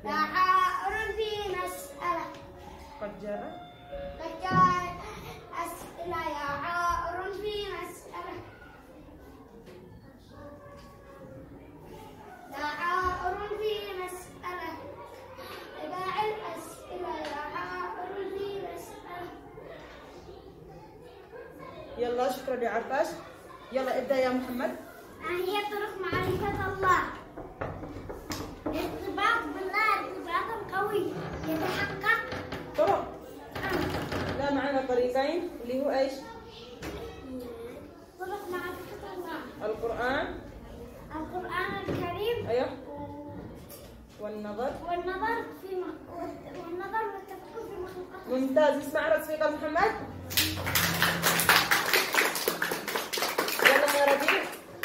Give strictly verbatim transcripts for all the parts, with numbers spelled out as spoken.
تحاور في مسألة. قد جاء قد جاء أسئلة يحاور في مسألة. تحاور في مسألة. تباع الأسئلة يحاور في مسألة. يلا شكرا يا عرفاش. يلا ابدأ يا محمد. ما هي طرق معرفة الله؟ ارتباط بالله ارتباطا قوي يتحقق. طرق. لا معنا طريقين اللي هو ايش؟ طرق معرفة الله. القرآن. القرآن الكريم. ايوه. والنظر. والنظر في م... والنظر والتفكر في مخلوقات. ممتاز. اسمع رصيقة محمد. يلا يا ربيع.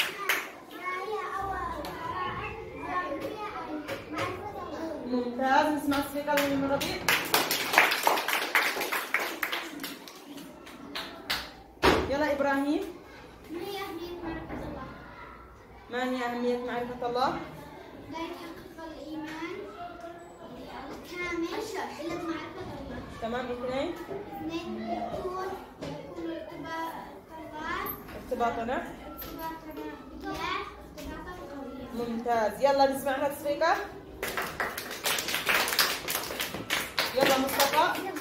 ممتاز. نسمع الصيغة من ربيع. يلا إبراهيم. ما هي أهمية معرفة الله؟ ما هي أهمية معرفة الله؟ لا يتحقق الإيمان الكامل إلا بمعرفة الله. تمام. اثنين. اثنين يكون يكون ارتباط الله ارتباطنا. ارتباطنا بالله ارتباطا قويا. ممتاز. يلا نسمع لك صيغة. يلا مصطفى.